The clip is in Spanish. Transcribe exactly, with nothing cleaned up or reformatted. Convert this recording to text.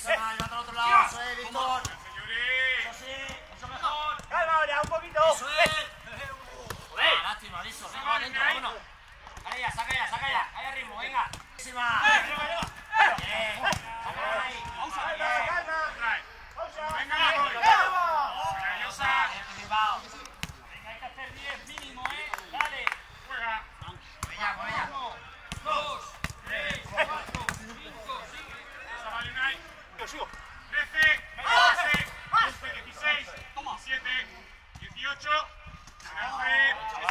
Buenísima, llévate al otro lado, eso es, Víctor. Eso sí, mucho mejor. Calma ahora, un poquito. Eso es. Joder, lástima, liso, venga, adentro, vámonos. Dale ya, saca ya, saca ya. Ahí al ritmo, venga. Buenísima. Bien, sácala ahí. Pausa, Calma, calma. Pausa. Venga, vamos. Pausa. Venga, hay que hacer diez mínimo, ¿eh? Dale. Juega. Con ella, con ella. Dos, tres, cuatro, cinco, sigue. Vale, Unai. Yo sigo. trece, catorce, dieciséis, diecisiete, dieciocho.